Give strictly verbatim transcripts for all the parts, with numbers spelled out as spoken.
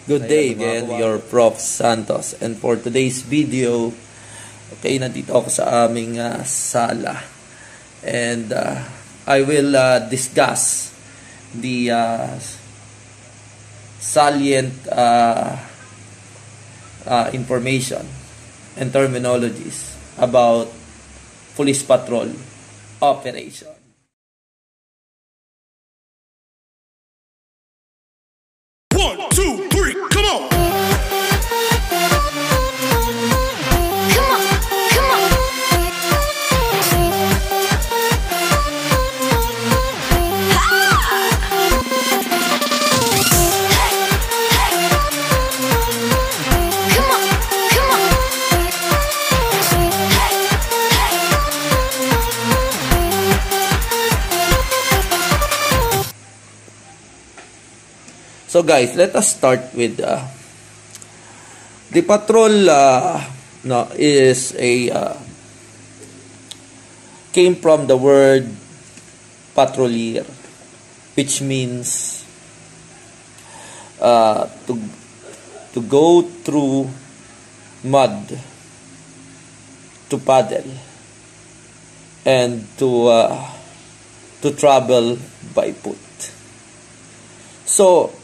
Good day again, your Prof Santos. And for today's video, okay, nandito ako sa aming uh, sala. And uh, I will uh, discuss the uh, salient uh, uh, information and terminologies about police patrol operation. One, two, three, come on! Come on, come on! Come on, come on! So guys, let us start with uh, the patrol. Uh, no, is a uh, came from the word patrolier, which means uh, to to go through mud, to paddle, and to uh, to travel by foot. So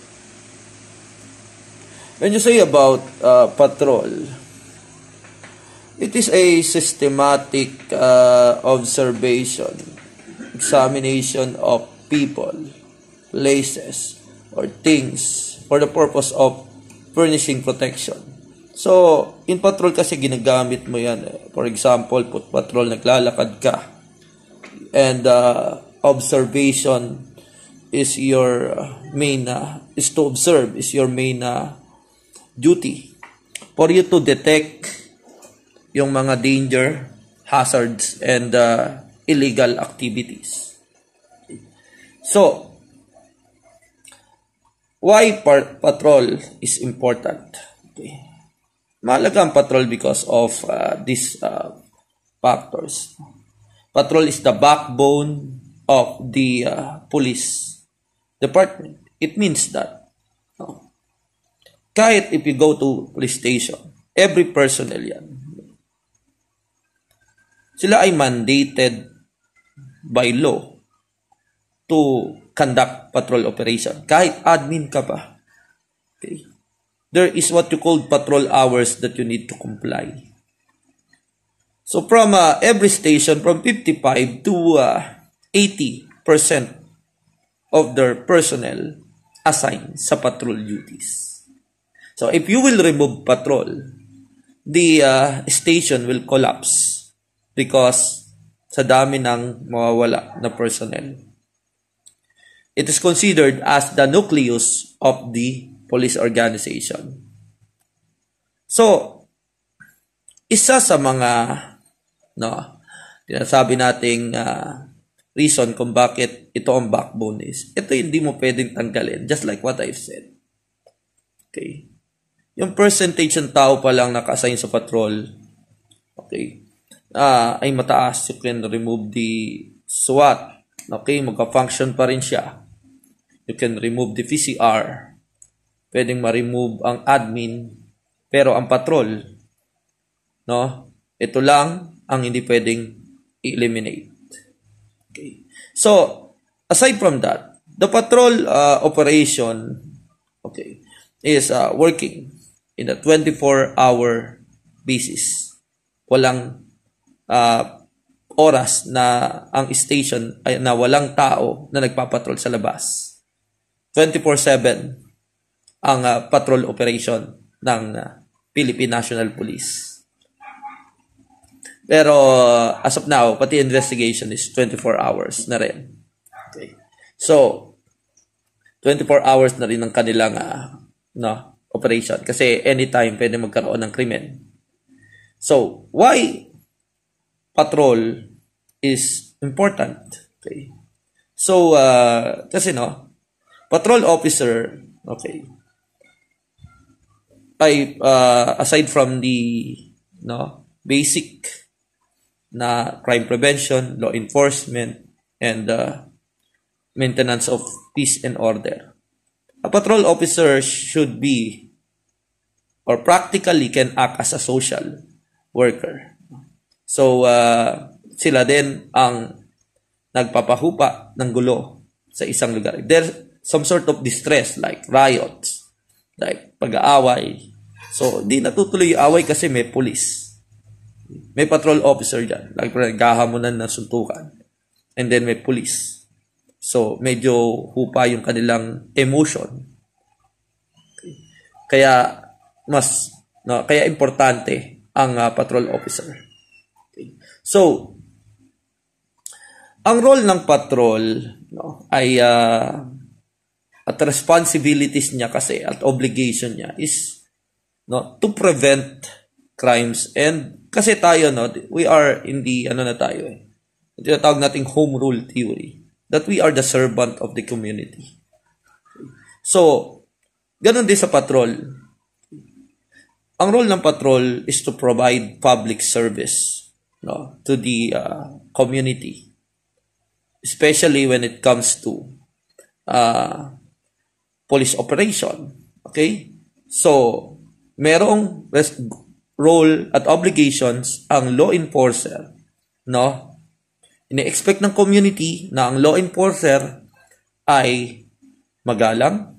when you say about uh, patrol, it is a systematic uh, observation, examination of people, places, or things for the purpose of furnishing protection. So, in patrol kasi ginagamit mo yan. Eh. For example, foot patrol, naglalakad ka. And uh, observation is your main, uh, is to observe, is your main uh, duty for you to detect yung mga danger, hazards, and uh, illegal activities. So, why par patrol is important? Okay. Mahalaga ang patrol because of uh, these uh, factors. Patrol is the backbone of the uh, police department. It means that no, kahit if you go to police station, every personnel yan, sila ay mandated by law to conduct patrol operation. Kahit admin ka pa. Okay. There is what you call patrol hours that you need to comply. So from uh, every station, from fifty-five to uh, eighty percent of their personnel assigned sa patrol duties. So, if you will remove patrol, the uh, station will collapse because sa dami ng mawawala na personnel. It is considered as the nucleus of the police organization. So, isa sa mga no, sinasabi nating uh, reason kung bakit ito ang backbone is, ito hindi mo pwedeng tanggalin, just like what I've said. Okay. Yung percentage ng tao pa lang naka-assign sa patrol, okay, uh, ay mataas. You can remove the SWAT. Okay, magka-function pa rin siya. You can remove the P C C R. Pwedeng ma-remove ang admin. Pero ang patrol, no, ito lang ang hindi pwedeng eliminate. Okay. So, aside from that, the patrol uh, operation, okay, is uh, working in a twenty-four hour basis. Walang uh, oras na ang station ay na walang tao na nagpapatrol sa labas. twenty-four seven ang uh, patrol operation ng uh, Philippine National Police. Pero uh, as of now, pati investigation is twenty-four hours na rin. Okay. So, twenty-four hours na rin ang kanilang uh, no, operation. Kasi anytime pwede magkaroon ng krimen. So, why patrol is important? Okay. So, uh, kasi no, patrol officer, okay, ay uh, aside from the no, basic na crime prevention, law enforcement, and uh, maintenance of peace and order, a patrol officer should be or practically can act as a social worker. So, uh, sila din ang nagpapahupa ng gulo sa isang lugar. There's some sort of distress like riots, like pag-aaway. So, di natutuloy yung away kasi may police. May patrol officer dyan. Like, naghahamunan ng suntukan. And then may police. So, medyo hupa yung kanilang emotion. Okay. Kaya, mas, no, kaya importante ang uh, patrol officer. Okay. So, ang role ng patrol, no, ay, uh, at responsibilities niya kasi, at obligation niya is, no, to prevent crimes. And, kasi tayo, no, we are in the, ano na tayo eh, tinatawag nating home rule theory, that we are the servant of the community. So, ganun din sa patrol. Ang role ng patrol is to provide public service, no, to the uh, community, especially when it comes to uh, police operation. Okay? So, merong role at obligations ang law enforcer, no? Ine-expect ng community na ang law enforcer ay magalang,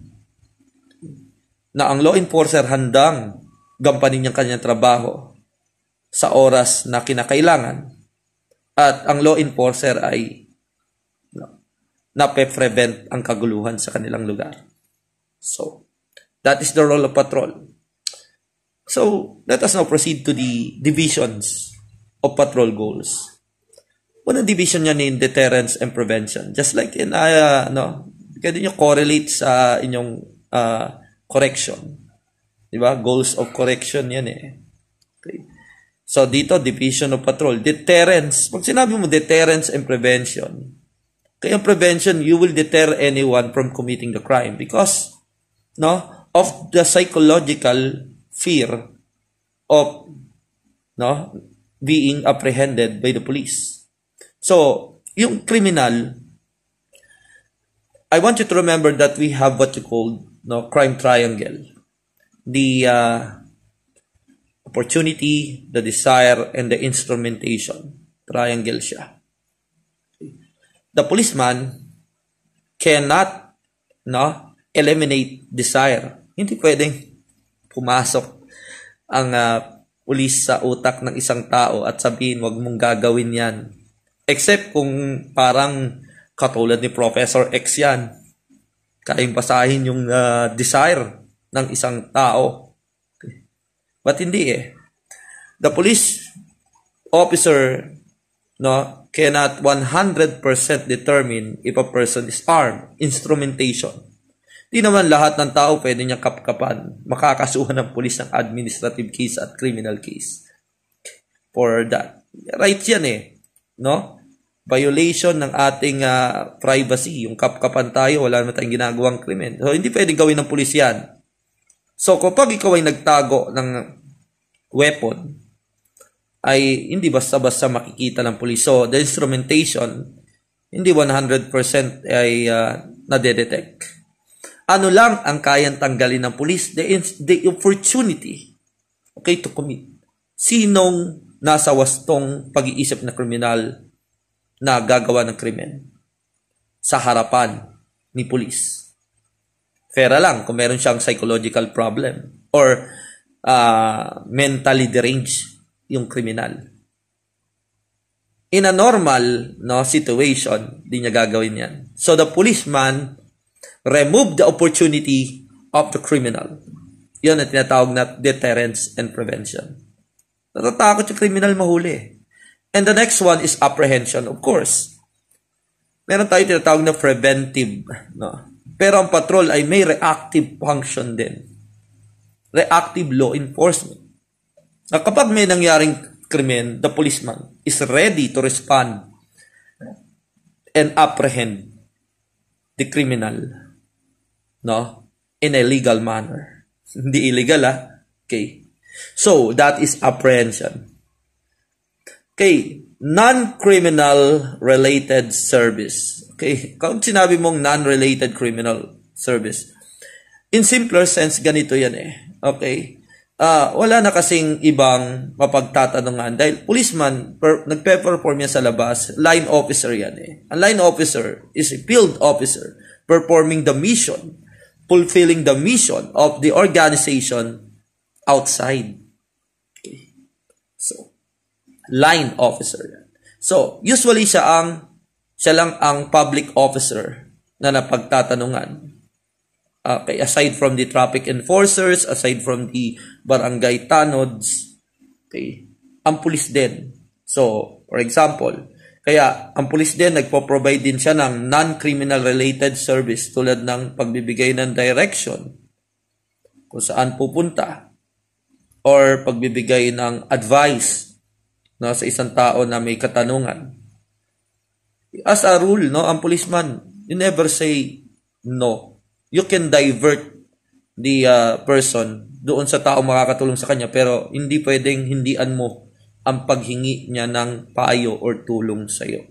na ang law enforcer handang gampanin niyang kanyang trabaho sa oras na kinakailangan, at ang law enforcer ay no, nape-prevent ang kaguluhan sa kanilang lugar. So, that is the role of patrol. So, let us now proceed to the divisions of patrol goals. Unang division niya ni deterrence and prevention. Just like in, uh, no, pwede nyo correlate sa inyong uh, correction. Diba? Goals of correction yan eh. Okay. So, dito, division of patrol. Deterrence. Pag sinabi mo deterrence and prevention, kaya prevention, you will deter anyone from committing the crime because, no, of the psychological fear of, no, being apprehended by the police. So, yung criminal, I want you to remember that we have what you call, no, crime triangle. The uh, opportunity, the desire, and the instrumentation. Triangle siya. The policeman cannot, no, eliminate desire. Hindi pwedeng pumasok ang uh, pulis sa utak ng isang tao at sabihin, wag mong gagawin yan. Except kung parang katulad ni Professor X yan. Kayang basahin yung uh, desire ng isang tao. Okay. But hindi eh. The police officer, no, cannot one hundred percent determine if a person is armed. Instrumentation. Di naman lahat ng tao pwede niyang kapkapan. Makakasuhan ng pulis ng administrative case at criminal case. For that. Right yan eh. No? Violation ng ating uh, privacy. Yung kapkapan tayo, wala naman tayong ginagawang krimen. So, hindi pwedeng gawin ng pulis yan. So, kapag ikaw ay nagtago ng weapon, ay hindi basta-basta makikita ng pulis. So, the instrumentation, hindi one hundred percent ay uh, nadedetect. Ano lang ang kayang tanggalin ng pulis? The, the opportunity, okay, to commit. Sinong nasa wastong pag-iisip na kriminal na gagawa ng krimen sa harapan ni pulis? Fera lang kung meron siyang psychological problem or uh, mentally deranged yung kriminal. In a normal, no, situation, di niya gagawin yan. So the policeman remove the opportunity of the criminal. Yun ang tinatawag na deterrence and prevention. Natatakot yung criminal mahuli. And the next one is apprehension, of course. Meron tayo tinatawag na preventive. No? Pero ang patrol ay may reactive function din. Reactive law enforcement. Na kapag may nangyaring krimen, the policeman is ready to respond and apprehend the criminal, no, in a legal manner. Hindi illegal, ah. Okay. So, that is apprehension. Okay. Non-criminal related service. Okay. Kung sinabi mong non-related criminal service, in simpler sense, ganito yan eh. okay, ah wala na kasing ibang mapagtatanungan dahil policeman, per, nagpe-perform yan sa labas, line officer yan eh. Ang line officer is a field officer performing the mission, fulfilling the mission of the organization outside. Okay. So, line officer yan. So, usually siya ang siya lang ang public officer na napagtatanungan. Okay, aside from the traffic enforcers, aside from the barangay tanods, okay, ang pulis din. So, for example, kaya ang pulis din, nagpo-provide din siya ng non-criminal related service tulad ng pagbibigay ng direction kung saan pupunta or pagbibigay ng advice, no, sa isang tao na may katanungan. As a rule, no, ang policeman, you never say no. You can divert the uh, person doon sa tao makakatulong sa kanya, pero hindi pwedeng hindian mo ang paghingi niya ng payo or tulong sa iyo.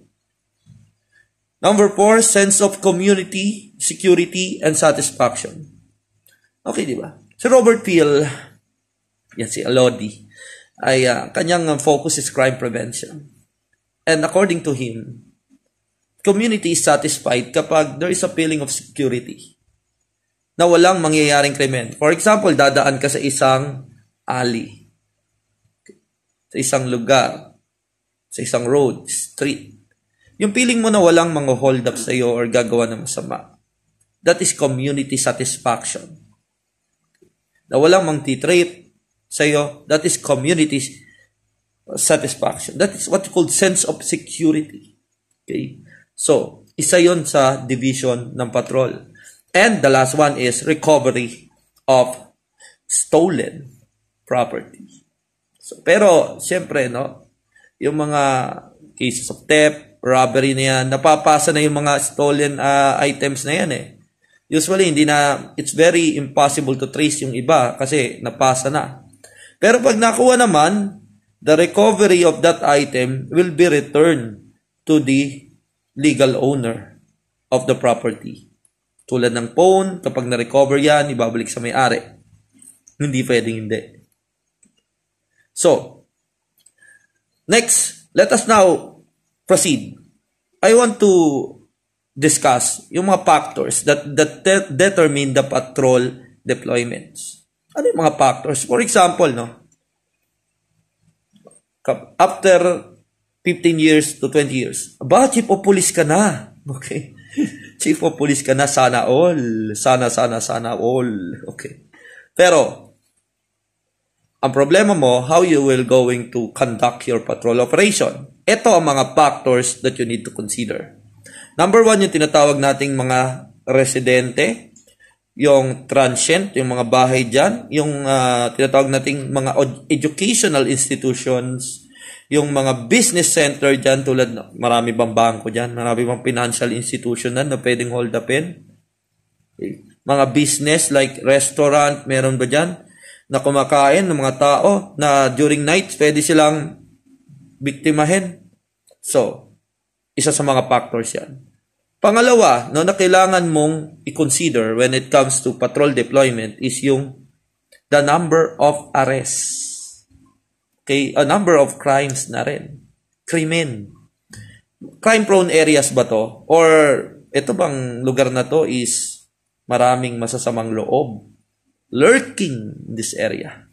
Number four, sense of community, security, and satisfaction. Okay, di ba? Si Robert Peel, yan si Lodi, ay uh, kanyang focus is crime prevention. And according to him, community is satisfied kapag there is a feeling of security na walang mangyayaring krimen. For example, dadaan ka sa isang alley, sa isang lugar, sa isang road, street. Yung feeling mo na walang mga hold up sa iyo or gagawa ng masama. That is community satisfaction. Na walang mang-titrate sa iyo, that is community satisfaction. That is what you call sense of security. Okay? So, isa yon sa division ng patrol. And the last one is recovery of stolen property. So, pero, siyempre, no, yung mga cases of theft, robbery na yan, napapasa na yung mga stolen uh, items na yan eh. Usually, hindi na, it's very impossible to trace yung iba kasi napasa na. Pero pag nakuha naman, the recovery of that item will be returned to the legal owner of the property. Tulad ng phone, kapag na-recover yan, ibabalik sa may-ari. Hindi pwedeng hindi. So, next, let us now proceed. I want to discuss yung mga factors that, that de- determine the patrol deployments. Ano yung mga factors? For example, no, after fifteen years to twenty years, ba, chief of police ka na. Okay. Chief of police ka na, sana all. Sana, sana, sana all. Okay. Pero, ang problema mo, how you will going to conduct your patrol operation. Ito ang mga factors that you need to consider. Number one, yung tinatawag nating mga residente, yung transient, yung mga bahay dyan, yung uh, tinatawag nating mga educational institutions, yung mga business center dyan, tulad, marami bang bangko dyan, marami bang financial institution na, na pwedeng hold upin. Okay. Mga business like restaurant, meron ba dyan, na kumakain ng mga tao na during night, pwede silang biktimahin. So, isa sa mga factors yan. Pangalawa, no, na kailangan mong i-consider when it comes to patrol deployment is yung the number of arrests. Okay, a number of crimes na rin. Krimen. Crime-prone areas ba to? Or ito bang lugar na to is maraming masasamang loob lurking in this area?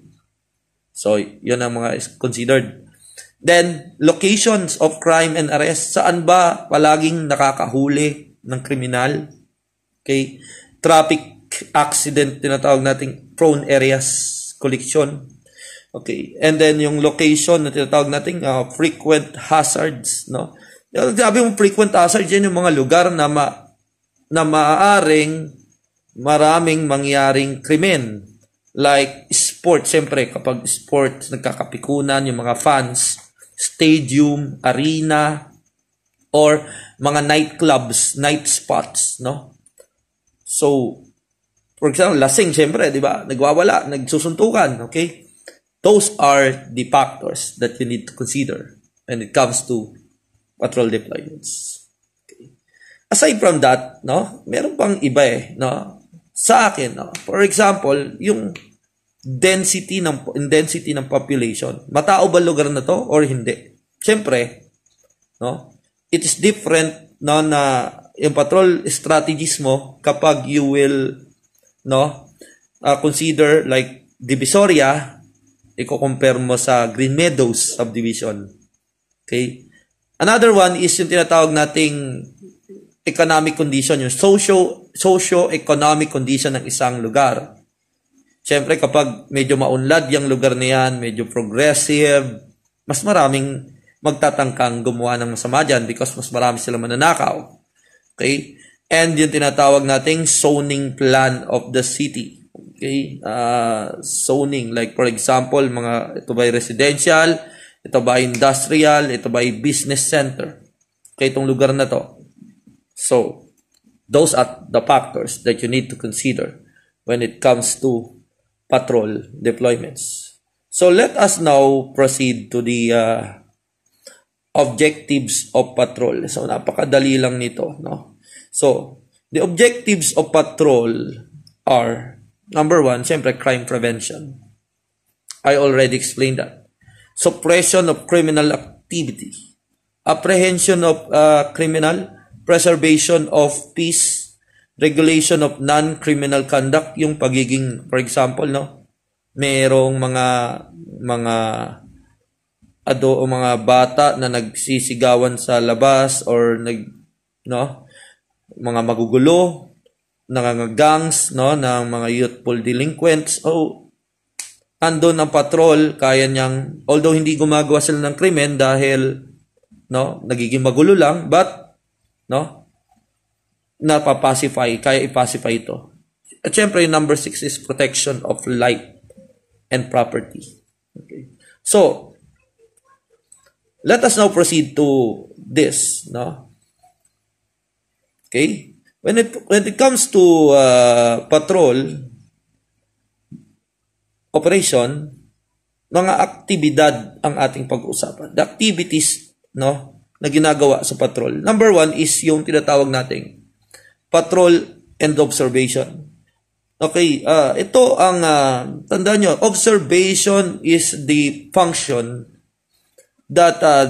So, yun ang mga is considered. Then, locations of crime and arrest. Saan ba palaging nakakahuli ng kriminal? Okay. Traffic accident, tinatawag nating prone areas, collection. Okay. And then, yung location na tinatawag nating uh, frequent hazards, no? Sabi mo frequent hazards, yan yung mga lugar na, ma, na maaaring maraming mangyaring krimen. Like sport, siyempre, kapag sports, nagkakapikunan, yung mga fans, stadium, arena, or mga nightclubs, night spots, no? So, for example, lasing, siyempre, di ba? Nagwawala, nagsusuntukan, okay? Those are the factors that you need to consider when it comes to patrol deployments. Okay. Aside from that, no, meron pang iba eh, no? Sa akin, no? For example, yung density ng density ng population. Matao ba lugar na to or hindi? Siyempre, no? It is different no na yung patrol strategies mo kapag you will no uh, consider like Divisoria, i-compare mo sa Green Meadows subdivision. Okay? Another one is yung tinatawag nating economic condition, yung socio socio-economic condition ng isang lugar. Siyempre, kapag medyo maunlad yung lugar na yan, medyo progressive, mas maraming magtatangkang gumawa ng masama dyan because mas marami sila mananakaw. Okay? And yung tinatawag nating zoning plan of the city. Okay? Uh, zoning, like for example, mga ito ba residential, ito ba industrial, ito ba business center. Okay, itong lugar na to. So, those are the factors that you need to consider when it comes to patrol deployments. So, let us now proceed to the uh, objectives of patrol. So, napakadali lang nito, no? So, the objectives of patrol are, number one, siyempre, crime prevention. I already explained that. Suppression of criminal activity. Apprehension of uh, criminal. Preservation of peace. Regulation of non-criminal conduct. Yung pagiging, for example, no? Merong mga, mga, ado o mga bata na nagsisigawan sa labas or nag no mga magugulo, nangangagangs no ng mga youthful delinquents. Oh, andon ang patrol, kaya niyang although hindi gumagawa sila ng krimen dahil no nagiging magulo lang, but no napapacify, kaya ipacify ito. At syempre number six is protection of life and property. Okay. So let us now proceed to this, no? Okay? When it when it comes to uh, patrol operation, mga aktibidad ang ating pag-uusapan. The activities, no, na ginagawa sa patrol. Number one is yung tinatawag nating patrol and observation. Okay, uh, ito ang uh, tandaan nyo, observation is the function that uh,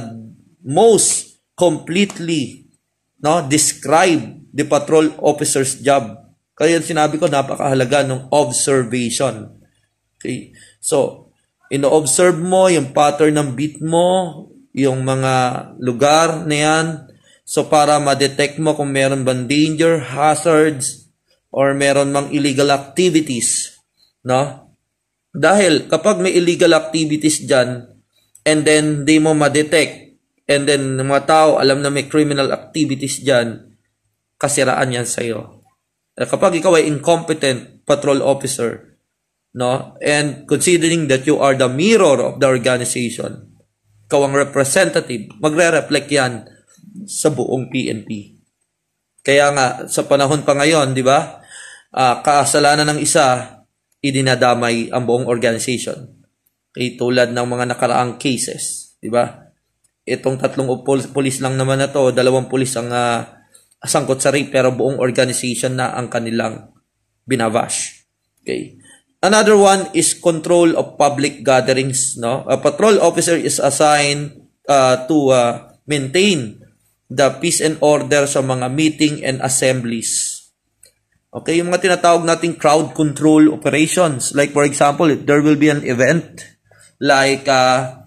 most completely no describe the patrol officer's job. Kaya sinabi ko napakahalaga ng observation. Okay? So, ino-observe mo yung pattern ng beat mo, yung mga lugar na yan. So, para ma-detect mo kung meron bang danger, hazards, or meron mang illegal activities. No? Dahil kapag may illegal activities dyan, and then di mo ma-detect, and then mga tao alam na may criminal activities dyan, kasiraan yan sa'yo. Kapag ikaw ay incompetent patrol officer, no, and considering that you are the mirror of the organization, ikaw ang representative, magre-reflect yan sa buong P N P. Kaya nga, sa panahon pa ngayon, di ba, uh, kasalanan ng isa, idinadamay ang buong organization. Okay, tulad ng mga nakaraang cases, di ba? Itong tatlong pulis lang naman na to, dalawang pulis ang uh, sangkot sa rape, pero buong organization na ang kanilang binabash. Okay. Another one is control of public gatherings, no? A patrol officer is assigned uh, to uh, maintain the peace and order sa mga meeting and assemblies. Okay, yung mga tinatawag nating crowd control operations, like for example, if there will be an event like uh,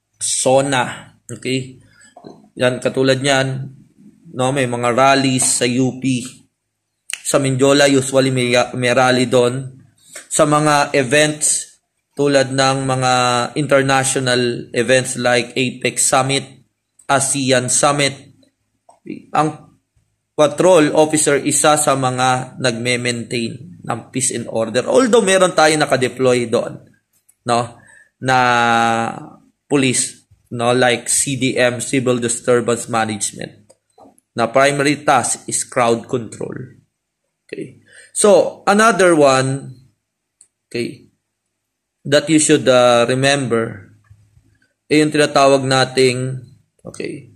SONA, okay? Yan, katulad niyan, no, may mga rallies sa U P. Sa Mindiola, usually may, may rally doon. Sa mga events, tulad ng mga international events like APEC Summit, ASEAN Summit, ang patrol officer isa sa mga nagme-maintain ng peace and order. Although meron tayo naka-deploy doon, no, na police, no, like C D M, Civil Disturbance Management, na primary task is crowd control. Okay. So, another one, okay, that you should uh, remember, ay yung tinatawag nating, okay,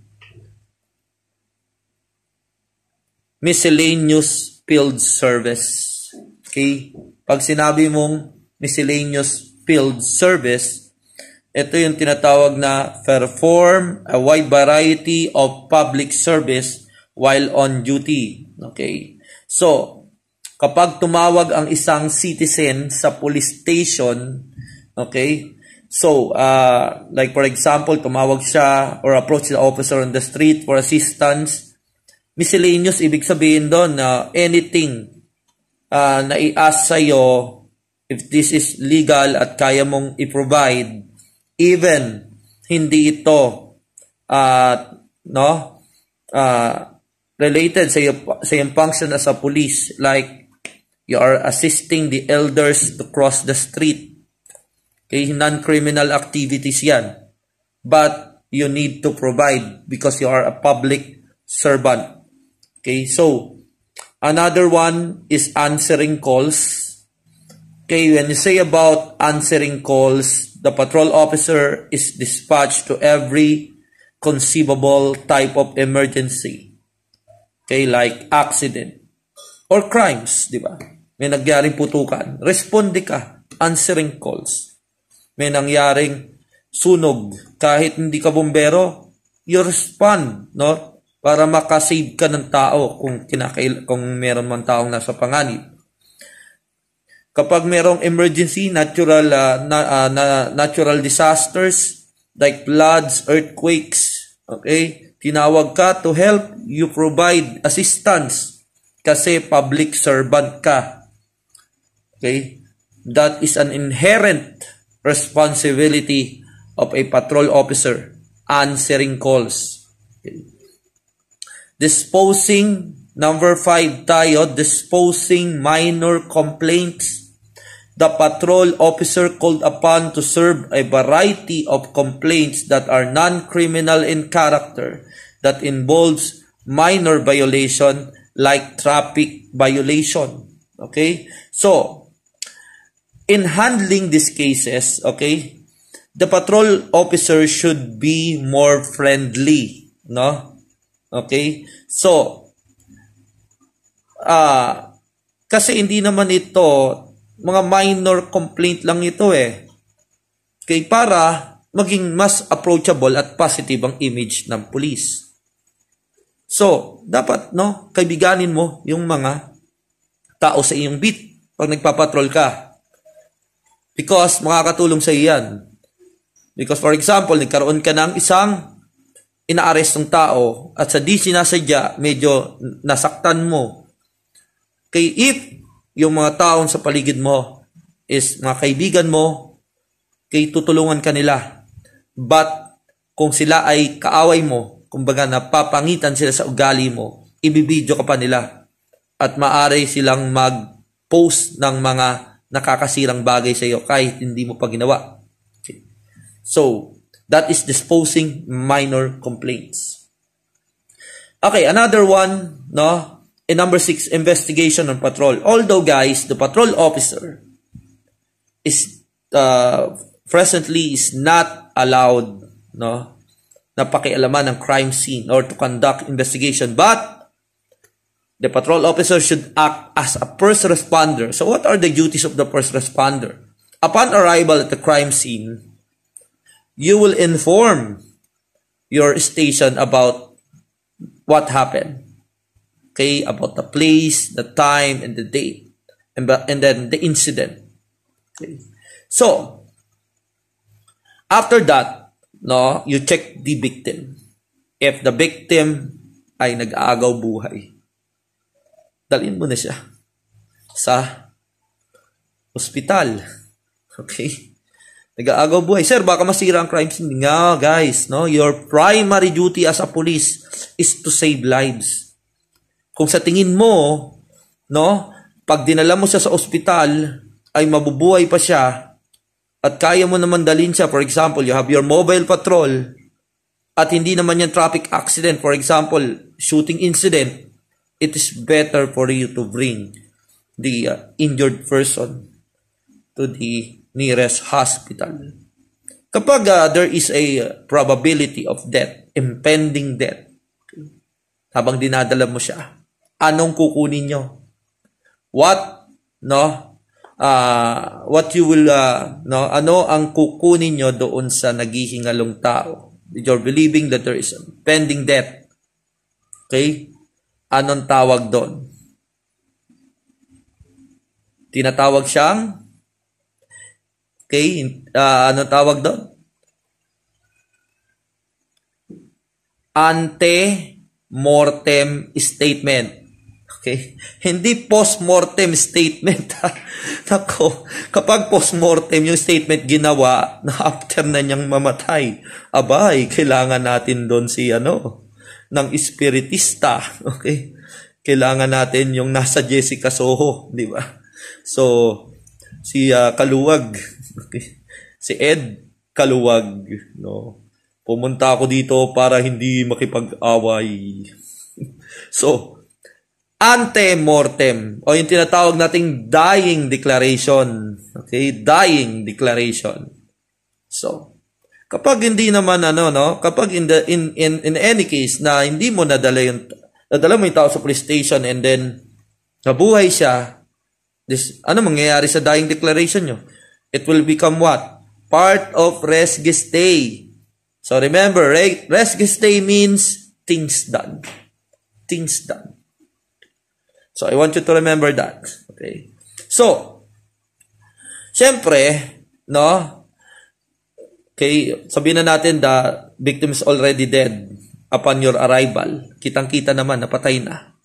miscellaneous field service. Okay? Pag sinabi mong miscellaneous field service, ito yung tinatawag na perform a wide variety of public service while on duty. Okay? So, kapag tumawag ang isang citizen sa police station, okay? So, uh, like for example, tumawag siya or approach the officer on the street for assistance. Miscellaneous, ibig sabihin doon na uh, anything uh, na i-ask sa'yo, if this is legal at kaya mong i-provide, even hindi ito uh, no uh, related sa iyo, sa iyong function as a police, like you are assisting the elders to cross the street. Okay, non-criminal activities yan. But you need to provide because you are a public servant. Okay, so another one is answering calls. Okay, when you say about answering calls, the patrol officer is dispatched to every conceivable type of emergency. Okay, like accident or crimes, di ba? May nangyaring putukan, responde ka, answering calls. May nangyaring sunog, kahit hindi ka bumbero, you respond, no? Para makasave ka ng tao kung kinakail kung meron man taong nasa panganib. Kapag merong emergency, natural uh, na, uh, na, natural disasters like floods, earthquakes, okay? Tinawag ka to help, you provide assistance kasi public servant ka. Okay? That is an inherent responsibility of a patrol officer, answering calls. Okay. Disposing, number five tayo, disposing minor complaints. The patrol officer called upon to serve a variety of complaints that are non-criminal in character, that involves minor violation like traffic violation. Okay? So, in handling these cases, okay, the patrol officer should be more friendly, no? Okay? So, uh, kasi hindi naman ito mga minor complaint lang ito eh. Okay, para maging mas approachable at positive ang image ng police. So, dapat, no, kaibiganin mo yung mga tao sa iyong beat pag nagpapatrol ka. Because makakatulong sa iyan. Because for example, nagkaroon ka ng isang ina-arrest ng tao at sa di sinasadya, medyo nasaktan mo. Kay if yung mga taong sa paligid mo is mga kaibigan mo, kay tutulungan ka nila. But kung sila ay kaaway mo, kumbaga napapangitan sila sa ugali mo, ibibidyo ka pa nila. At maaari silang mag-post ng mga nakakasirang bagay sa iyo kahit hindi mo pa ginawa. Okay. So, that is disposing minor complaints. Okay, another one, no? And number six, investigation on patrol. Although, guys, the patrol officer is uh, presently is not allowed, no, na pakialaman ng crime scene or to conduct investigation, but the patrol officer should act as a first responder. So, what are the duties of the first responder? Upon arrival at the crime scene, you will inform your station about what happened. Okay, about the place, the time, and the date, and, and then the incident. Okay. So, after that, no, you check the victim. If the victim ay nag-aagaw buhay, dalhin mo na siya sa ospital. Okay? Nag-aagaw buhay. Sir, baka masira ang crime scene. Nga, guys, no? Your primary duty as a police is to save lives. Kung sa tingin mo, no, pag dinala mo siya sa ospital, ay mabubuhay pa siya, at kaya mo naman dalhin siya, for example, you have your mobile patrol, at hindi naman yan traffic accident, for example, shooting incident, it is better for you to bring the uh, injured person to the nearest hospital. Kapag uh, there is a probability of death, impending death, okay, habang dinadala mo siya, anong kukunin nyo? What, no? uh, what you will, uh, no, ano ang kukunin nyo doon sa naghihingalong tao. You're believing that there is a pending debt. Okay? Anong tawag doon? Tinatawag siyang, okay, uh, anong tawag doon? Ante-mortem statement. Okay? Hindi post-mortem statement. Nako, kapag post-mortem yung statement ginawa na after na niyang mamatay, abay, kailangan natin doon si ano, ng espiritista. Okay? Kailangan natin yung nasa Jessica Soho, di ba? So, si uh, Kaluwag, okay? Si Ed Kaluwag, no? Pumunta ako dito para hindi makipag-away. So, ante-mortem, o yung tinatawag nating dying declaration. Okay? Dying declaration. So, kapag hindi naman ano, no? Kapag in, the, in, in, in any case na hindi mo nadala yung, nadala mo yung tao sa police station and then nabuhay siya, this, ano mangyayari sa dying declaration nyo? It will become what? Part of res gestae. So remember, res gestae means things done. Things done. So I want you to remember that. Okay. So, syempre, no? Okay, sabihin na natin the victim is already dead upon your arrival. Kitang-kita naman, napatay na.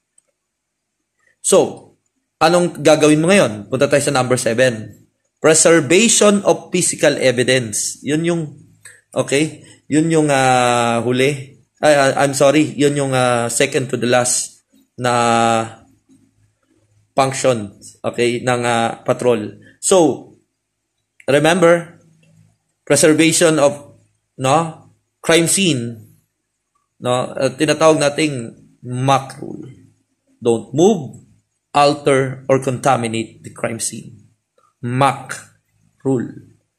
So, anong gagawin mo ngayon? Punta tayo sa number seven. Preservation of physical evidence. Yun yung, okay, yun yung uh, huli. Ay, uh, I'm sorry, yun yung uh, second to the last na function, okay, ng uh, patrol. So, remember, preservation of, no, crime scene, no, uh, tinatawag nating M A C rule. Don't move, alter, or contaminate the crime scene. M A C rule.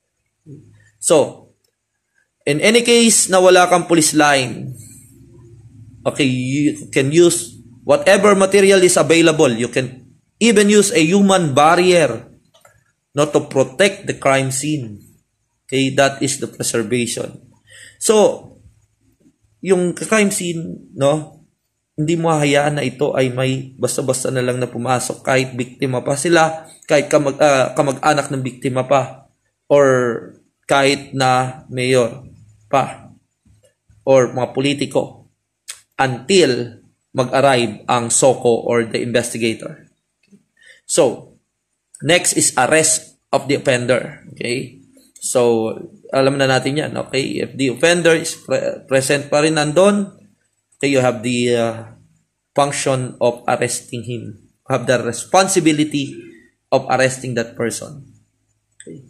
So, in any case na wala kang police line, okay, you can use whatever material is available. You can even use a human barrier, not to protect the crime scene. Okay, that is the preservation. So, yung crime scene, no, hindi mo hayaan na ito ay may basta-basta na lang na pumasok kahit biktima pa sila, kahit kamag, uh, kamag-anak ng biktima pa, or kahit na mayor pa, or mga politiko, until mag-arrive ang SOCO or the investigator. So, next is arrest of the offender. Okay? So, alam na natin yan. Okay? If the offender is pre present pa rin nandun, okay, you have the uh, function of arresting him. You have the responsibility of arresting that person. Okay?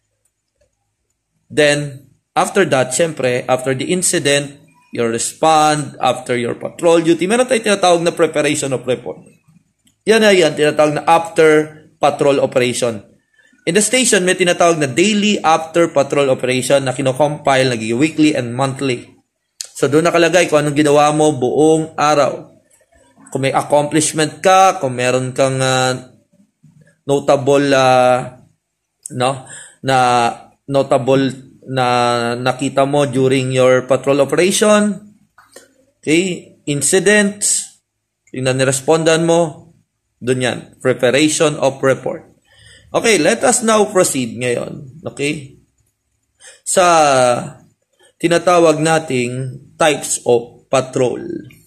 Then, after that, syempre, after the incident, you respond, after your patrol duty, meron tayo tinatawag na preparation of report. Yan na yan, tinatawag na after patrol operation. In the station, may tinatawag na daily after patrol operation na kinocompile, naging weekly and monthly. So, doon nakalagay kung anong ginawa mo buong araw. Kung may accomplishment ka, kung meron kang uh, notable, uh, no, na notable na nakita mo during your patrol operation, okay, incidents, yung na nirespondan mo, dun yan, preparation of report. Okay, let us now proceed ngayon, okay, sa tinatawag nating types of patrol.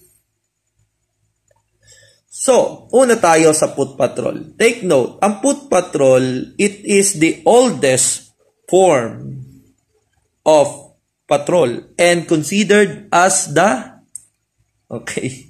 So, una tayo sa foot patrol. Take note, ang foot patrol, it is the oldest form of patrol and considered as the, okay,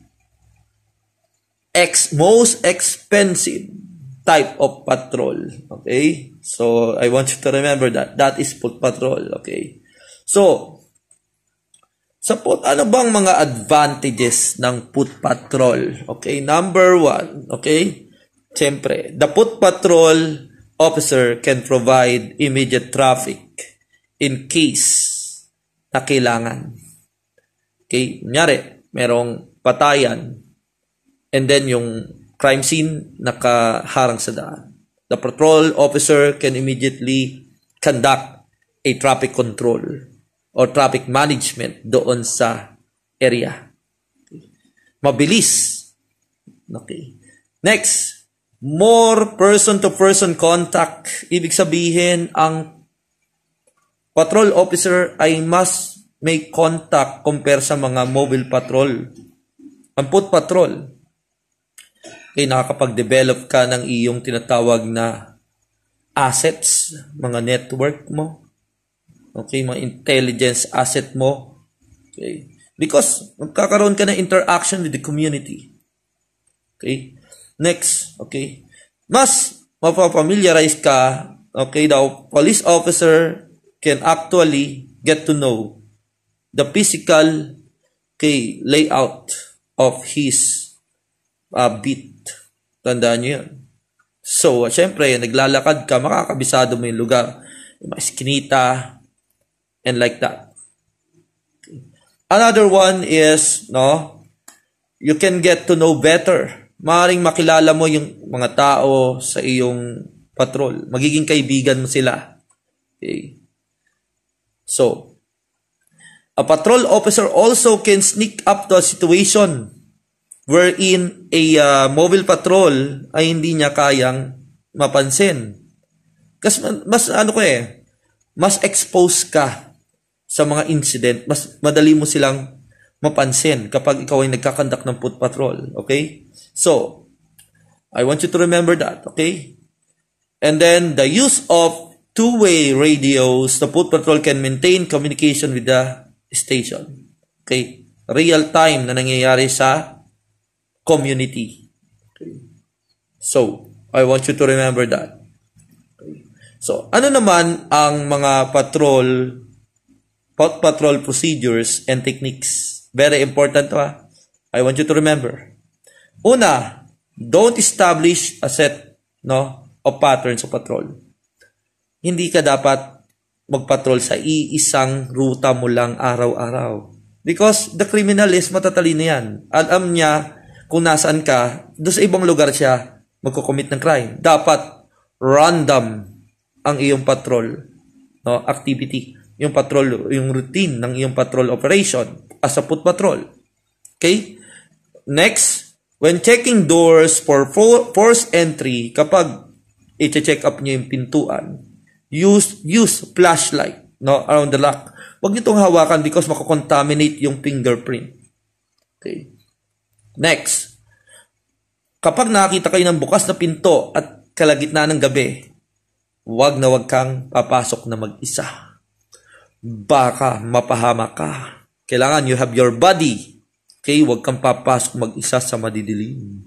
ex most expensive type of patrol. Okay, so I want you to remember that that is foot patrol. Okay, so sa foot, ano bang mga advantages ng foot patrol? Okay, number one, okay, siyempre, the foot patrol officer can provide immediate traffic in case na kailangan. Okay, kunyari, merong patayan and then yung crime scene nakaharang sa daan. the patrol officer can immediately conduct a traffic control or traffic management doon sa area. Mabilis. Okay. Next, more person-to-person contact. Ibig sabihin, ang patrol officer ay mas may contact compare sa mga mobile patrol. Ang foot patrol, okay, nakakapag-develop ka ng iyong tinatawag na assets, mga network mo. Okay, mga intelligence asset mo. Okay. Because magkakaroon ka ng interaction with the community. Okay. Next, okay. Mas mapapamiliarize ka, okay, the police officer can actually get to know the physical, okay, layout of his uh, beat. Tandaan nyo yun. So, syempre, naglalakad ka, makakabisado mo yung lugar. Yung mga eskinita, and like that. Okay. Another one is, no, you can get to know better. Maaaring makilala mo yung mga tao sa iyong patrol. Magiging kaibigan mo sila. Okay. So, a patrol officer also can sneak up to a situation wherein a uh, mobile patrol ay hindi niya kayang mapansin. Kasi mas ano ko eh, mas expose ka sa mga incident, mas madali mo silang mapansin kapag ikaw ay nagkakandak ng foot patrol. Okay? So, I want you to remember that. Okay? And then, the use of two-way radios, the foot patrol can maintain communication with the station. Okay? Real time na nangyayari sa community. Okay? So, I want you to remember that. Okay? So, ano naman ang mga patrol, foot patrol procedures and techniques? Very important to ha. I want you to remember. Una, don't establish a set, no, of patterns of patrol. Hindi ka dapat magpatrol sa iisang ruta mo lang araw-araw. Because the criminal is matatalino yan. Alam niya kung nasaan ka, doon sa ibang lugar siya magkukommit ng crime. Dapat random ang iyong patrol, no, activity. Yung patrol, yung routine ng iyong patrol operation as a foot patrol. Okay? Next, when checking doors for forced entry, kapag i-check up niyo yung pintuan, use use flashlight, no, around the lock. Huwag niyo itong hawakan because makakontaminate yung fingerprint. Okay? Next, kapag nakakita kayo ng bukas na pinto at kalagitnaan ng gabi, huwag na huwag kang papasok na mag-isa. Baka mapahamak ka. Kailangan you have your body. Okay? Huwag kang papasok mag-isa sa madidilim.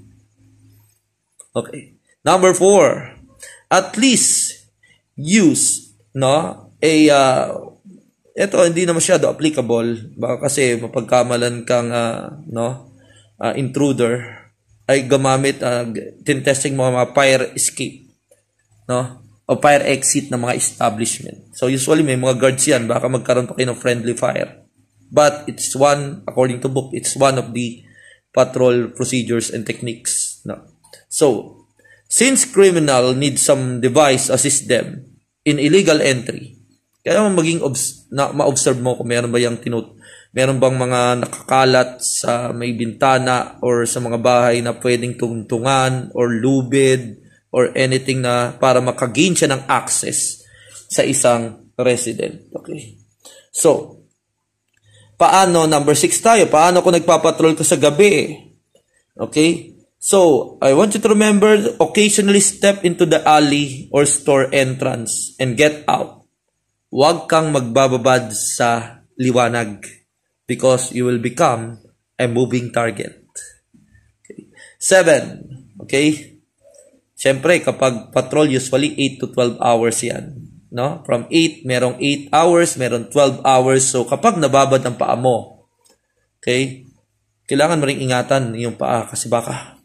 Okay. Number four, at least use, no, a, uh, ito hindi na masyado applicable. Baka kasi mapagkamalan kang, uh, no, uh, intruder, ay gamamit, uh, tin-testing mga, mga fire escape, no, o fire exit ng mga establishment. So, usually, may mga guards yan. Baka magkaroon pa kayo ng friendly fire. But, it's one, according to book, it's one of the patrol procedures and techniques. No? So, since criminal need some device assist them in illegal entry, kaya maging obs- na, ma-observe mo kung meron ba yung tinut, meron bang mga nakakalat sa may bintana or sa mga bahay na pwedeng tungtungan or lubid, or anything na para makagain siya ng access sa isang resident. Okay. So, paano, number six tayo, paano kung nagpapatrol ka sa gabi? Okay. So, I want you to remember, occasionally step into the alley or store entrance and get out. Huwag kang magbababad sa liwanag because you will become a moving target. Okay. Seven. Okay. Siyempre, kapag patrol, usually eight to twelve hours yan. No? From eight, merong eight hours, merong twelve hours. So, kapag nababad ang paa mo, okay, kailangan mo rin ingatan yung paa kasi baka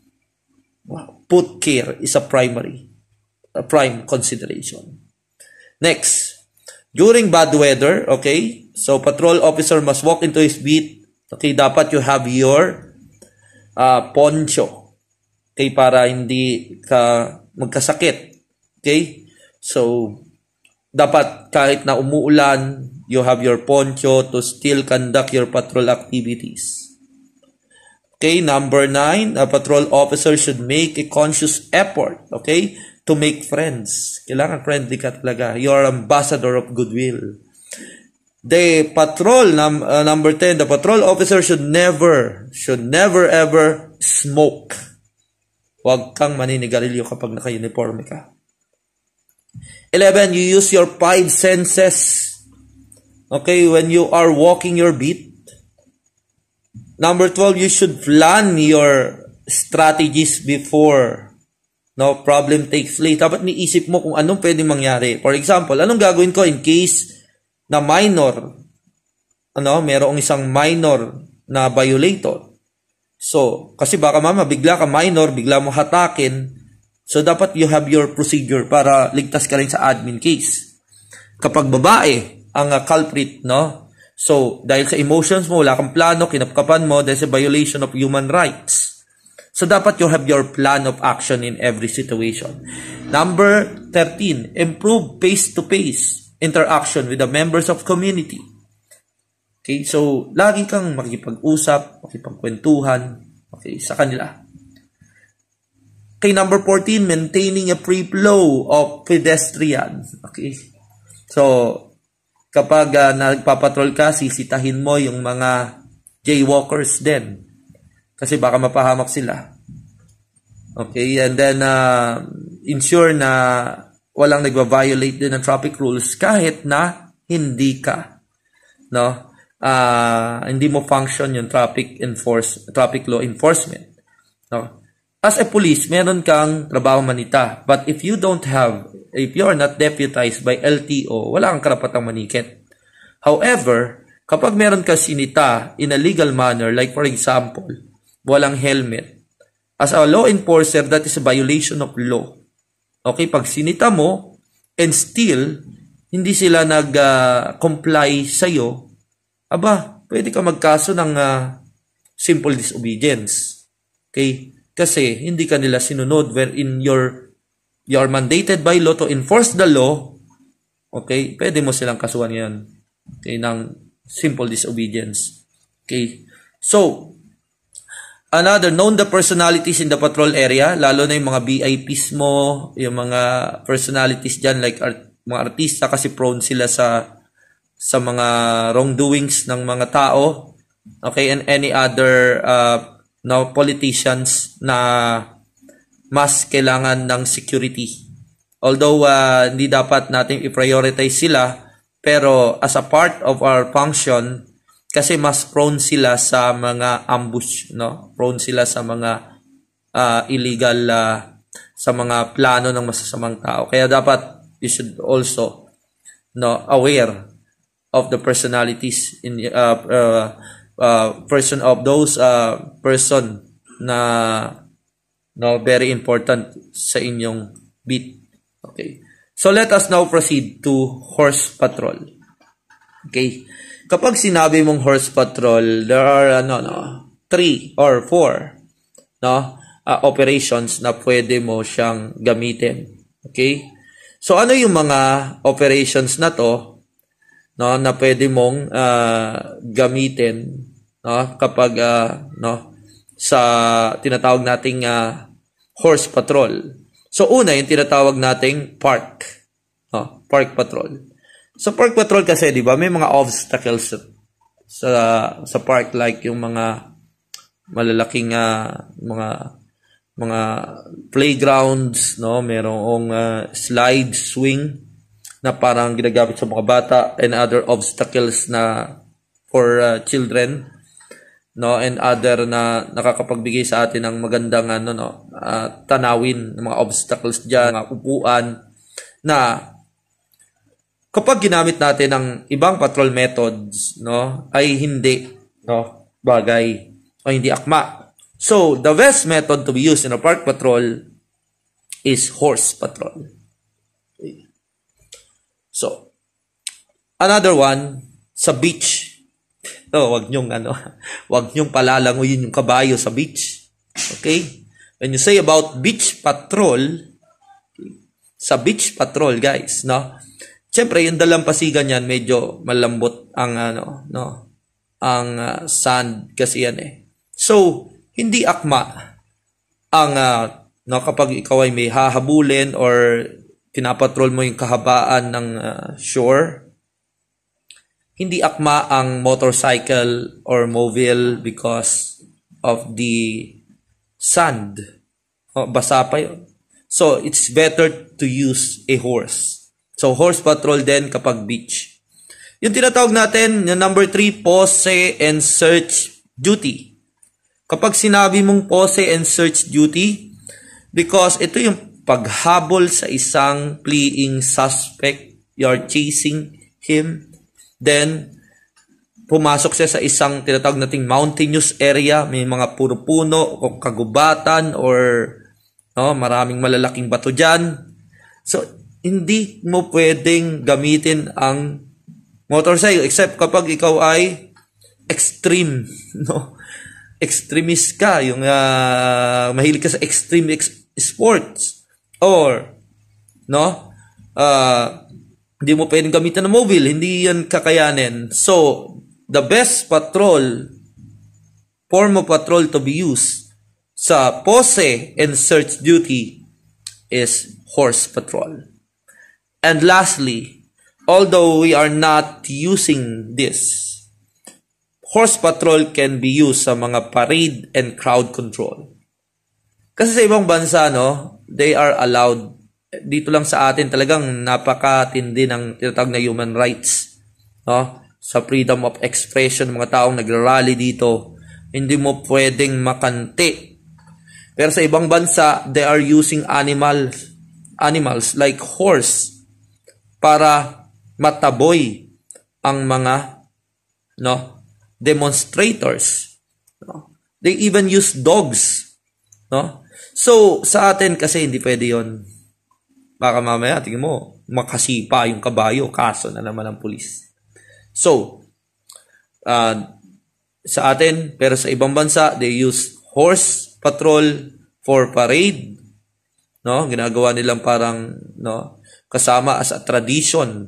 foot care is a primary, a prime consideration. Next, during bad weather, okay, so patrol officer must walk into his beat. Okay, dapat you have your uh, poncho. Okay, para hindi ka magkasakit Okay? So, dapat kahit na umuulan, you have your poncho to still conduct your patrol activities. Okay, number nine, a patrol officer should make a conscious effort, okay, to make friends. Kailangan friendly ka talaga. You are ambassador of goodwill. The patrol, num, uh, number ten, the patrol officer should never, should never ever smoke. Huwag kang maninigarilyo kapag naka-uniforme ka. eleven, you use your five senses. Okay, when you are walking your beat. Number twelve, you should plan your strategies before no problem takes place. Dapat niisip mo kung anong pwedeng mangyari. For example, anong gagawin ko in case na minor, ano, merong isang minor na violator. So, kasi baka mama, bigla ka minor, bigla mo hatakin. So, dapat you have your procedure para ligtas ka rin sa admin case. Kapag babae ang uh, culprit, no? So, dahil sa emotions mo, wala kang plano, kinapkapan mo, there's a violation of human rights. So, dapat you have your plan of action in every situation. Number thirteen, improve face-to-face interaction with the members of community. Okay, so, lagi kang makikipag-usap, makipagkwentuhan, okay, sa kanila. Okay, number fourteen, maintaining a free flow of pedestrians. Okay, so, kapag uh, nagpapatrol ka, sisitahin mo yung mga jaywalkers din. Kasi baka mapahamak sila. Okay, and then uh, ensure na walang nagva-violate din ng traffic rules kahit na hindi ka. No? Uh, hindi mo function yung traffic enforce, traffic law enforcement. No? As a police, meron kang trabaho manita. But if you don't have, if you are not deputized by L T O, wala kang karapatang manikit. However, kapag meron ka sinita in a legal manner, like for example, walang helmet, as a law enforcer, that is a violation of law. Okay, pag sinita mo, and still, hindi sila nag-comply uh, sa'yo, aba, pwede ka magkaso ng uh, simple disobedience. Okay? Kasi hindi ka nila sinunod wherein you're, you're mandated by law to enforce the law, okay, pwede mo silang kasuhan yan, okay, ng simple disobedience. Okay, so, another, known the personalities in the patrol area, lalo na yung mga V I Ps mo, yung mga personalities dyan, like art, mga artista, kasi prone sila sa, sa mga wrongdoings ng mga tao, okay, and any other, uh, no, politicians na mas kailangan ng security. Although uh, hindi dapat natin i-prioritize sila, pero as a part of our function, kasi mas prone sila sa mga ambush, no? Prone sila sa mga uh, illegal, uh, sa mga plano ng masasamang tao. Kaya dapat you should also, no, aware of the personalities in uh, uh, Uh, person of those uh, person na no very important sa inyong beat. Okay. So let us now proceed to horse patrol. Okay. Kapag sinabi mong horse patrol, there are ano no three or four no uh, operations na pwede mo siyang gamitin. Okay? So ano yung mga operations na to no na pwede mong uh, gamitin no kapag uh, no sa tinatawag nating uh, horse patrol. So una yung tinatawag nating park no park patrol. So park patrol kasi di ba may mga obstacles sa sa park, like yung mga malalaking uh, mga mga playgrounds, no, merong uh, slide swing na parang ginagamit sa mga bata, and other obstacles na for uh, children, no, and other na nakakapagbigay sa atin ng magandang ano no uh, tanawin, ng mga obstacles diyan, mga upuan na kapag ginamit natin ng ibang patrol methods, no, ay hindi no bagay o hindi akma. So the best method to be used in a park patrol is horse patrol. Okay. So another one sa beach. Oh, wag nyong ano, wag nyong palalanguyin yung kabayo sa beach. Okay? When you say about beach patrol, okay, sa beach patrol, guys, no? Siyempre, yung dalampasigan yan, medyo malambot ang, ano, no? Ang uh, sand kasi yan eh. So, hindi akma ang, uh, no, kapag ikaw ay may hahabulin or pinapatrol mo yung kahabaan ng uh, shore, hindi akma ang motorcycle or mobile because of the sand. O, basa pa yun. So, it's better to use a horse. So, horse patrol din kapag beach. Yung tinatawag natin, yung number three, pose and search duty. Kapag sinabi mong pose and search duty, because ito yung paghabol sa isang fleeing suspect, you're chasing him, then pumasok siya sa isang tinatawag nating mountainous area, may mga puno-puno o kagubatan or no, maraming malalaking bato dyan. So, hindi mo pwedeng gamitin ang motorcycle except kapag ikaw ay extreme, no? Extremist ka, yung uh, mahilig ka sa extreme ex sports or no? Uh, hindi mo pwedeng gamitin ng mobile, hindi yan kakayanin. So, the best patrol, form of patrol to be used sa pose and search duty is horse patrol. And lastly, although we are not using this, horse patrol can be used sa mga parade and crowd control. Kasi sa ibang bansa, no, they are allowed. Dito lang sa atin talagang napakatindi ng tinatawag na human rights, no? Sa freedom of expression ng mga taong nagrarally dito, hindi mo pwedeng makante. Pero sa ibang bansa, they are using animals, animals like horse para mataboy ang mga no demonstrators. No? They even use dogs. No? So, sa atin kasi hindi pwede yun. Baka mamaya, tingin mo, makasipa yung kabayo, kaso na naman ng pulis. So, uh, sa atin, pero sa ibang bansa, they use horse patrol for parade. No? Ginagawa nilang parang no, kasama as a tradition.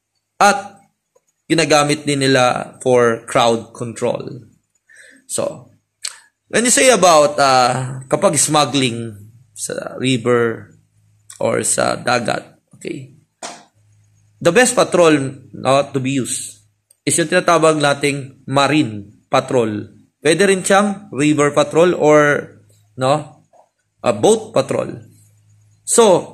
At ginagamit din nila for crowd control. So, when you say about uh, kapag smuggling sa river or sa dagat, okay, the best patrol no, to be used is yung tinatawag nating marine patrol. Pwede rin siyang river patrol or no, a boat patrol. So,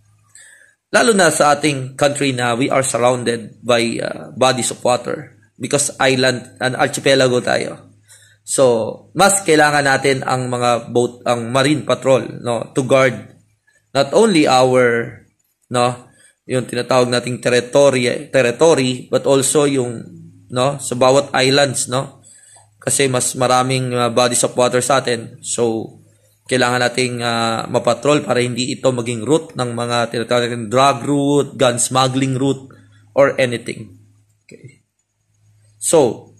lalo na sa ating country na we are surrounded by uh, bodies of water because island and archipelago tayo. So, mas kailangan natin ang mga boat, ang marine patrol, no, to guard not only our, no, yung tinatawag nating territory, territory, but also yung, no, sa bawat islands, no, kasi mas maraming uh, bodies of water sa atin. So, kailangan nating uh, mapatrol para hindi ito maging route ng mga tinatawag nating drug route, gun smuggling route, or anything. Okay. So,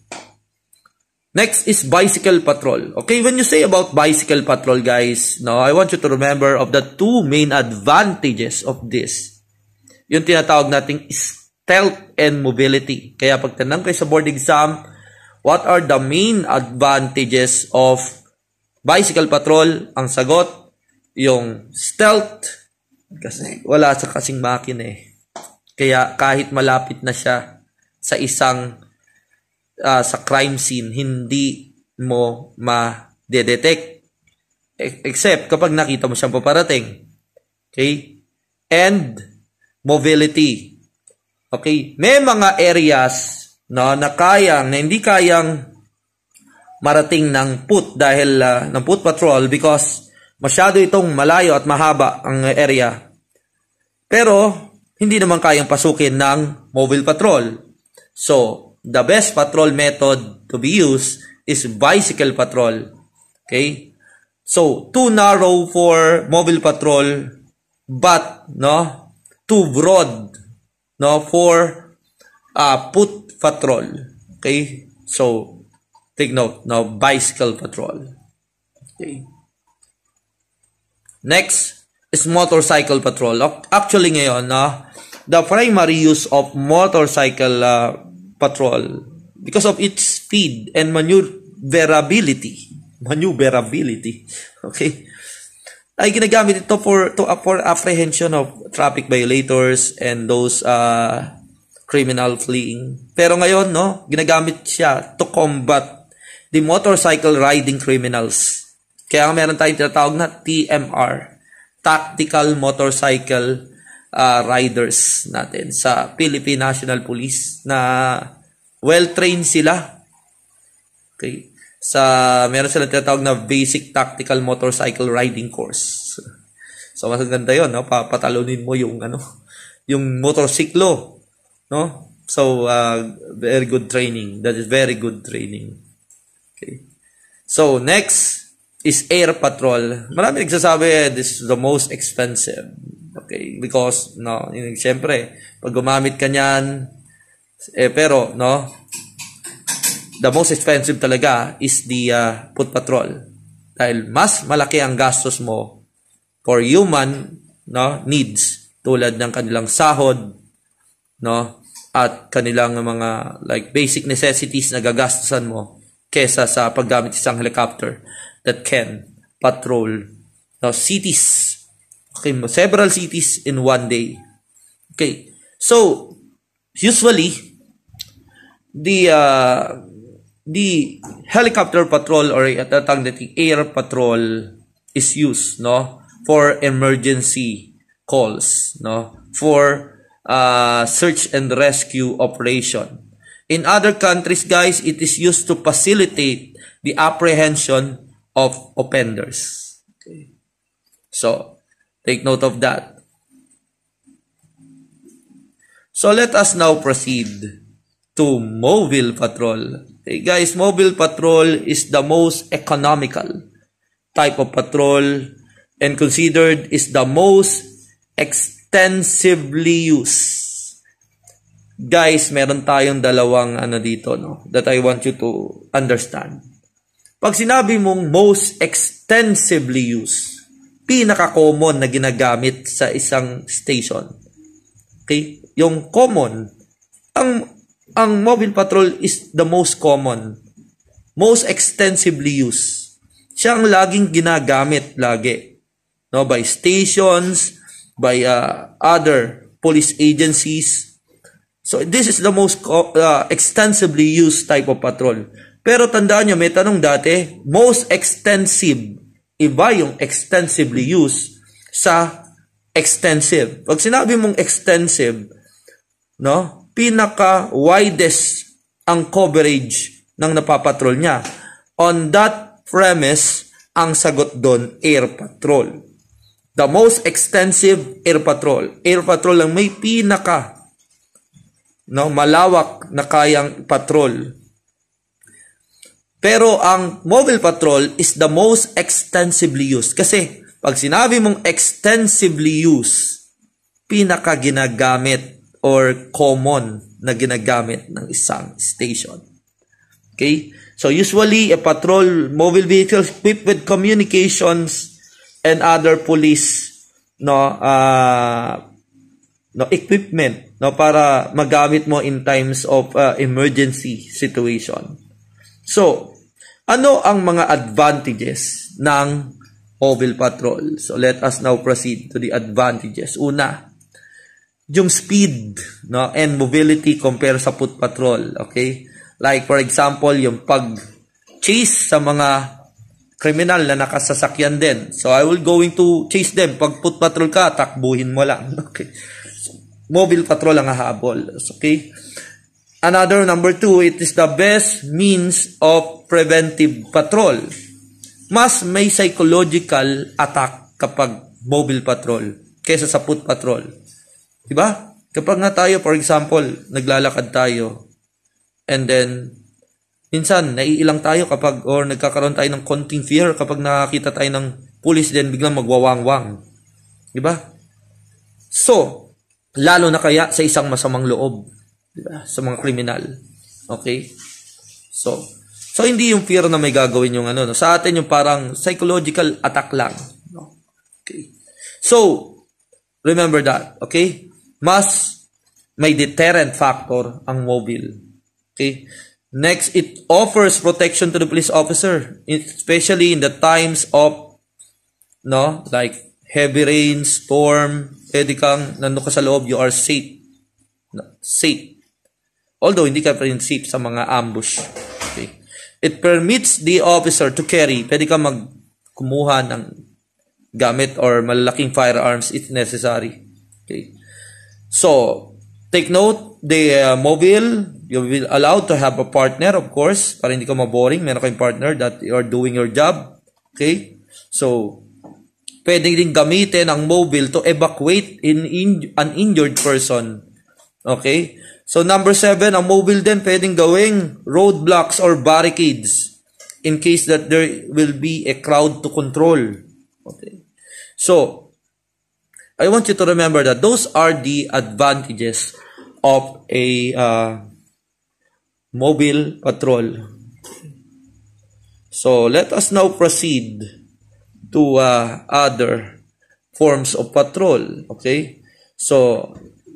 next is bicycle patrol. Okay, when you say about bicycle patrol, guys, no, I want you to remember of the two main advantages of this. Yung tinatawag nating stealth and mobility. Kaya pag tanong kayo sa board exam, what are the main advantages of bicycle patrol? Ang sagot, yung stealth, kasi wala sa kasing makina eh. Kaya kahit malapit na siya sa isang uh, sa crime scene, hindi mo ma-detect except kapag nakita mo siyang paparating. Okay? And mobility. Okay? May mga areas no, na kayang, na hindi kayang marating ng foot dahil uh, ng foot patrol because masyado itong malayo at mahaba ang area. Pero hindi naman kayang pasukin ng mobile patrol. So, the best patrol method to be used is bicycle patrol. Okay? So, too narrow for mobile patrol but no, too broad no for uh, foot patrol. Okay? So, take note, now bicycle patrol. Okay. Next, is motorcycle patrol. Actually ngayon, no, the primary use of motorcycle uh, patrol, because of its speed and maneuverability, maneuverability, okay, ay ginagamit ito for to uh, for apprehension of traffic violators and those uh, criminal fleeing. Pero ngayon, no, ginagamit siya to combat the motorcycle riding criminals. Kaya meron tayong tinatawag na T M R, Tactical Motorcycle uh, Riders natin sa Philippine National Police, na well-trained sila. Okay. Sa meron silang tinatawag na Basic Tactical Motorcycle Riding Course. So mas ganda 'yon, no? Papatalunin mo yung ano, yung motorsiklo, no? So uh, very good training. That is very good training. Okay. So next is air patrol. Marami nagsasabi this is the most expensive. Okay, because no, siyempre pag gumamit ka niyan, eh pero no, the most expensive talaga is the uh, foot patrol. Dahil mas malaki ang gastos mo for human, no, needs, tulad ng kanilang sahod, no, at kanilang mga like basic necessities na gagastusan mo kesa sa paggamit isang helicopter that can patrol, no, cities. Okay, several cities in one day. Okay. So, usually the uh, the helicopter patrol or tatang dating air patrol is used, no, for emergency calls, no, for uh, search and rescue operation. In other countries, guys, it is used to facilitate the apprehension of offenders. Okay. So, take note of that. So, let us now proceed to mobile patrol. Hey guys, mobile patrol is the most economical type of patrol and considered is the most extensively used. Guys, meron tayong dalawang ano dito, no, that I want you to understand. Pag sinabi mong most extensively used, pinaka-common na ginagamit sa isang station. Okay? Yung common, ang Ang mobile patrol is the most common, most extensively used. Siya ang laging ginagamit lagi, no, by stations, by uh, other police agencies. So this is the most uh, extensively used type of patrol. Pero tandaan nyo, may tanong dati, most extensive, iba yung extensively used sa extensive. Pag sinabi mong extensive, no, pinaka-widest ang coverage ng napapatrol niya. On that premise, ang sagot doon, air patrol. The most extensive, air patrol. Air patrol lang may pinaka, no, malawak na kayang patrol. Pero ang mobile patrol is the most extensively used. Kasi pag sinabi mong extensively used, pinaka ginagamit or common na ginagamit ng isang station. Okay? So usually a patrol mobile vehicle equipped with communications and other police no uh, no equipment no para magamit mo in times of uh, emergency situation. So, ano ang mga advantages ng mobile patrol? So let us now proceed to the advantages. Una, yung speed, no, and mobility compare sa foot patrol, okay? Like for example, yung pag-chase sa mga kriminal na nakasasakyan din. So I will going to chase them. Pag foot patrol ka, takbuhin mo lang, okay? So, mobile patrol ang hahabol, okay? Another number two, it is the best means of preventive patrol. Mas may psychological attack kapag mobile patrol kaysa sa foot patrol. Diba? Kapag nga tayo, for example, naglalakad tayo, and then, minsan, naiilang tayo kapag, or nagkakaroon tayo ng konting fear kapag nakakita tayo ng pulis, then biglang magwawang-wang. Diba? So, lalo na kaya sa isang masamang loob, diba? Sa mga kriminal. Okay? So, so hindi yung fear na may gagawin yung ano, no? Sa atin yung parang psychological attack lang. No? Okay. So, remember that, okay? Mas may deterrent factor ang mobile. Okay? Next, it offers protection to the police officer, especially in the times of, no, like heavy rain, storm, pwede kang, nandun ka sa loob, you are safe. No, safe. Although, hindi ka pa rin safe sa mga ambush. Okay? It permits the officer to carry, pwede ka magkumuha ng gamit or malalaking firearms if necessary. Okay? So, take note, the uh, mobile, you will allowed to have a partner, of course, para hindi ka maboring. Meron kayong partner that you are doing your job. Okay? So, pwede din gamitin ang mobile to evacuate in, in an injured person. Okay? So, number seven, ang mobile din pwedeng gawing roadblocks or barricades in case that there will be a crowd to control. Okay? So, I want you to remember that those are the advantages of a uh, mobile patrol. So, let us now proceed to uh, other forms of patrol. Okay? So,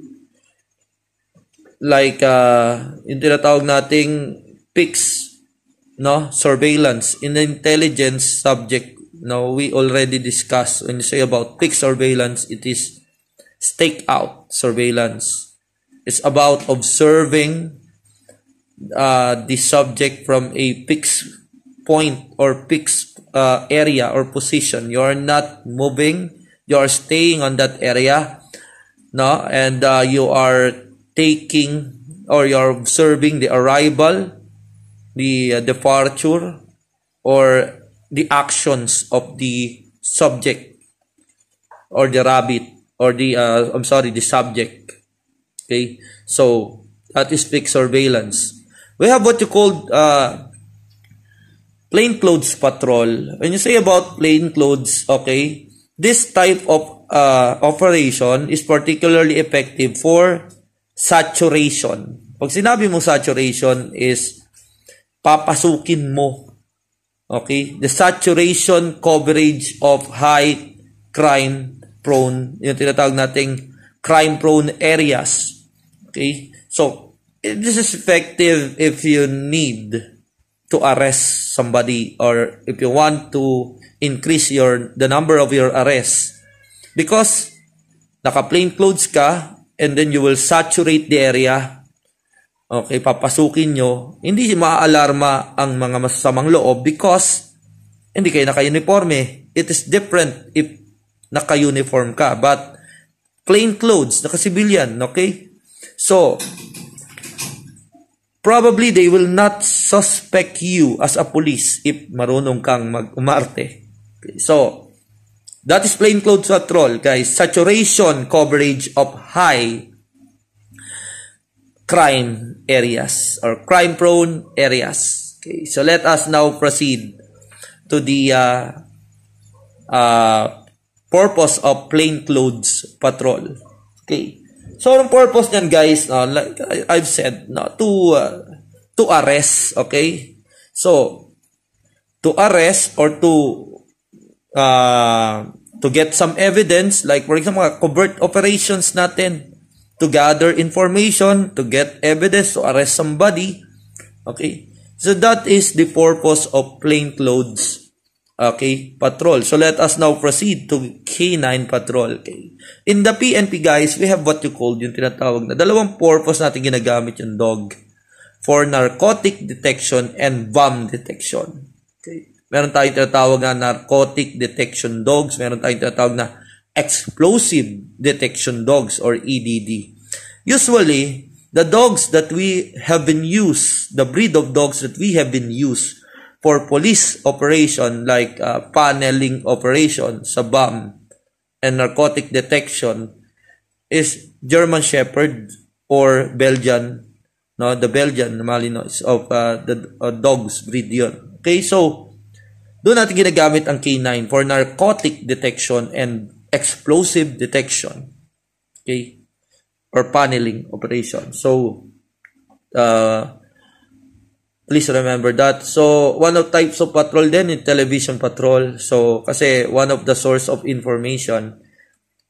like uh, yung tinatawag nating P I C S, no? Surveillance. In the intelligence subject, no, we already discussed when you say about P I C surveillance, it is stakeout surveillance. It's about observing uh, the subject from a fixed point or fixed uh, area or position. You are not moving. You are staying on that area, no, and uh, you are taking or you are observing the arrival, the uh, departure, or the actions of the subject or the rabbit or the uh, I'm sorry the subject. Okay, so that is fixed surveillance. We have what you call uh, plainclothes patrol. When you say about plainclothes, okay, this type of uh, operation is particularly effective for saturation. Pag sinabi mo saturation is papasukin mo. Okay? The saturation coverage of high crime prone, yung tinatawag nating crime prone areas. Okay? So, this is effective if you need to arrest somebody or if you want to increase your the number of your arrests. Because naka-plain clothes ka and then you will saturate the area. Okay, papasukin nyo, hindi maaalarma ang mga masasamang loob because hindi kayo naka-uniforme. It is different if naka-uniform ka. But, plain clothes, naka-civilian, okay? So, probably they will not suspect you as a police if marunong kang mag-umarte. Okay, so, that is plain clothes patrol, guys. Saturation coverage of high crime areas or crime-prone areas. Okay, so let us now proceed to the uh, uh, purpose of plainclothes patrol. Okay, so ang purpose niyan, guys, no, like I've said, no, to uh, to arrest. Okay, so to arrest or to uh, to get some evidence, like for example, covert operations natin. To gather information, to get evidence, to arrest somebody. Okay? So that is the purpose of plainclothes, okay, patrol. So let us now proceed to K nine patrol. Okay? In the P N P, guys, we have what you call yung tinatawag na dalawang purpose natin ginagamit yung dog for narcotic detection and bomb detection. Okay? Meron tayong tinatawag na narcotic detection dogs. Meron tayong tinatawag na explosive detection dogs or E D D. Usually, the dogs that we have been used, the breed of dogs that we have been used for police operation like uh, paneling operation sa bomb and narcotic detection is German Shepherd or Belgian, no, the Belgian Malinois of uh, the uh, dogs breed yun. Okay, so doon natin ginagamit ang K nine for narcotic detection and explosive detection, okay, or paneling operation. So, uh, please remember that. So, one of types of patrol din is television patrol. So, kasi one of the source of information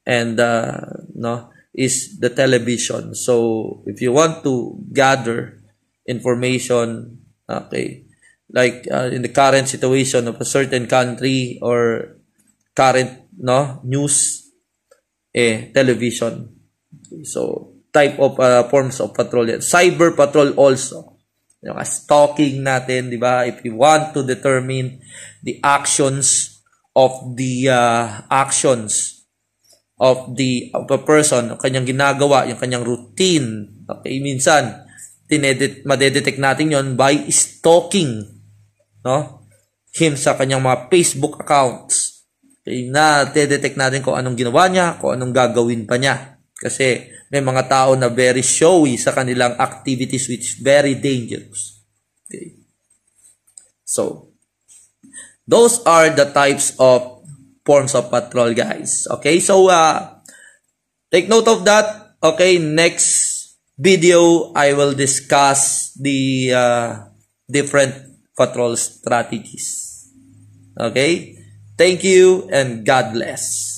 and uh, no is the television. So if you want to gather information, okay, like uh, in the current situation of a certain country or current no news, eh television. So type of uh, forms of patrol yan. Cyber patrol also. Yung stalking natin, di ba? If you want to determine the actions of the uh, actions of the of a person, kanyang ginagawa, yung kanyang routine. Okay, minsan tinedit madedetect natin yon by stalking, no? Him sa kanyang mga Facebook accounts. Okay, na detect natin kung anong ginawa niya, kung anong gagawin pa niya. Kasi may mga tao na very showy sa kanilang activities which is very dangerous. Okay. So, those are the types of forms of patrol, guys. Okay, so uh, take note of that. Okay, next video, I will discuss the uh, different patrol strategies. Okay, thank you and God bless.